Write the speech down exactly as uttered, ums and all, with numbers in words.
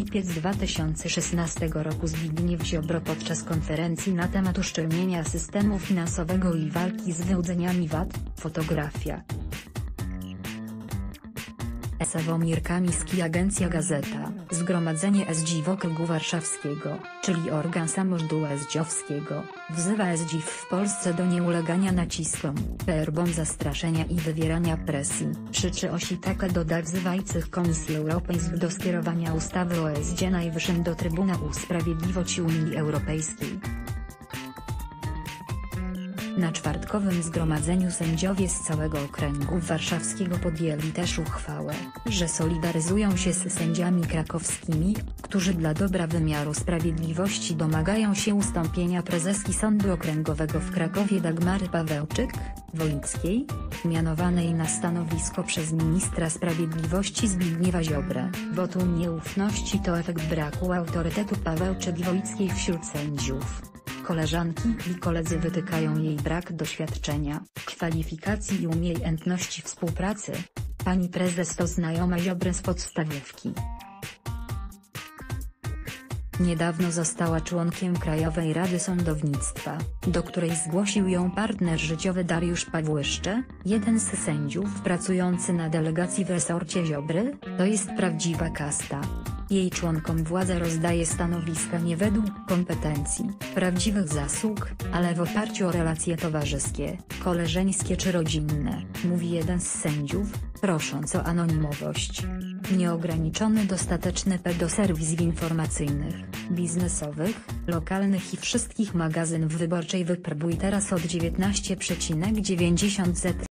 Lipiec dwa tysiące szesnastego roku Zbigniew Ziobro podczas konferencji na temat uszczelnienia systemu finansowego i walki z wyłudzeniami V A T, fotografia. Sławomir Kamiński, Agencja Gazeta. Zgromadzenie S G w Okręgu Warszawskiego, czyli organ samorządu S G owskiego, wzywa S G w Polsce do nieulegania naciskom, próbom zastraszenia i wywierania presji. Krzyczy Ositaka doda wzywających Komisji Europejskiej do skierowania ustawy o S G Najwyższym do Trybunału Sprawiedliwości Unii Europejskiej. Na czwartkowym zgromadzeniu sędziowie z całego okręgu warszawskiego podjęli też uchwałę, że solidaryzują się z sędziami krakowskimi, którzy dla dobra wymiaru sprawiedliwości domagają się ustąpienia prezeski Sądu Okręgowego w Krakowie Dagmary Pawełczyk-Wolickiej, mianowanej na stanowisko przez ministra sprawiedliwości Zbigniewa Ziobrę. Wotum nieufności to efekt braku autorytetu Pawełczyk-Wolickiej wśród sędziów. Koleżanki i koledzy wytykają jej brak doświadczenia, kwalifikacji i umiejętności współpracy. Pani prezes to znajoma Ziobry z podstawówki. Niedawno została członkiem Krajowej Rady Sądownictwa, do której zgłosił ją partner życiowy Dariusz Pawłyszcze, jeden z sędziów pracujący na delegacji w resorcie Ziobry. To jest prawdziwa kasta. Jej członkom władza rozdaje stanowiska nie według kompetencji, prawdziwych zasług, ale w oparciu o relacje towarzyskie, koleżeńskie czy rodzinne, mówi jeden z sędziów, prosząc o anonimowość. Nieograniczony dostateczny pedoserwis informacyjnych, biznesowych, lokalnych i wszystkich magazynów Wyborczej wypróbuj teraz od dziewiętnaście przecinek dziewięćdziesiąt zł.